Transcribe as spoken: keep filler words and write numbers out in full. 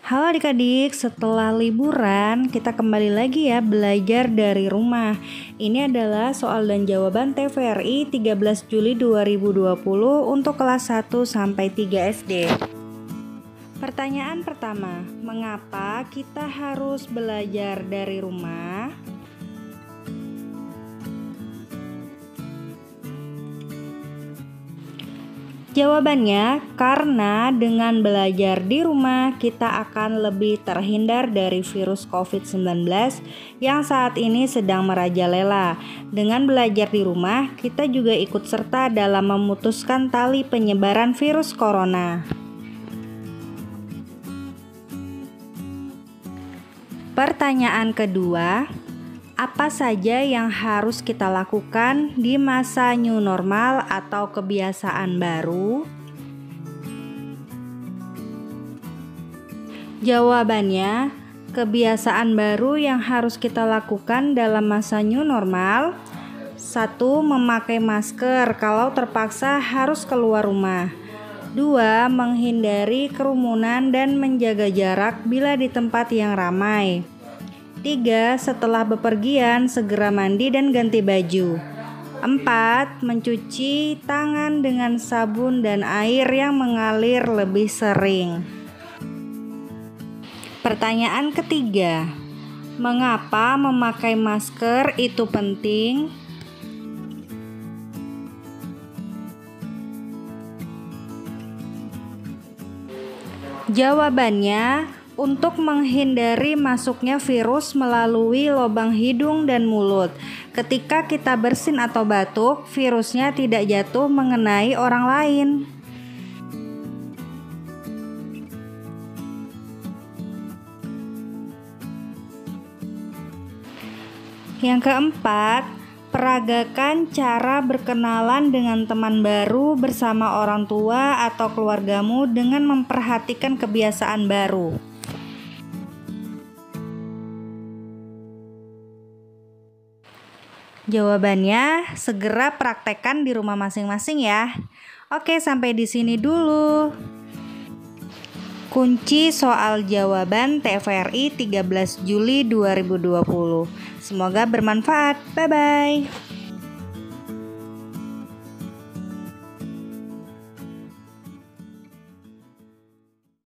Halo adik-adik, setelah liburan kita kembali lagi ya belajar dari rumah. Ini adalah soal dan jawaban T V R I tiga belas Juli dua ribu dua puluh untuk kelas satu sampai tiga S D. Pertanyaan pertama, mengapa kita harus belajar dari rumah? Jawabannya, karena dengan belajar di rumah kita akan lebih terhindar dari virus covid sembilan belas yang saat ini sedang merajalela. Dengan belajar di rumah, kita juga ikut serta dalam memutuskan tali penyebaran virus corona. Pertanyaan kedua, apa saja yang harus kita lakukan di masa new normal atau kebiasaan baru? Jawabannya, kebiasaan baru yang harus kita lakukan dalam masa new normal. Satu, memakai masker kalau terpaksa harus keluar rumah. Dua, menghindari kerumunan dan menjaga jarak bila di tempat yang ramai. Tiga, setelah bepergian segera mandi dan ganti baju. Empat, mencuci tangan dengan sabun dan air yang mengalir lebih sering. Pertanyaan ketiga, mengapa memakai masker itu penting? Jawabannya, untuk menghindari masuknya virus melalui lubang hidung dan mulut. Ketika kita bersin atau batuk, virusnya tidak jatuh mengenai orang lain. Yang keempat, peragakan cara berkenalan dengan teman baru bersama orang tua atau keluargamu dengan memperhatikan kebiasaan baru. Jawabannya, segera praktekkan di rumah masing-masing ya. Oke, sampai di sini dulu. Kunci soal jawaban T V R I tiga belas Juli dua ribu dua puluh. Semoga bermanfaat. Bye-bye.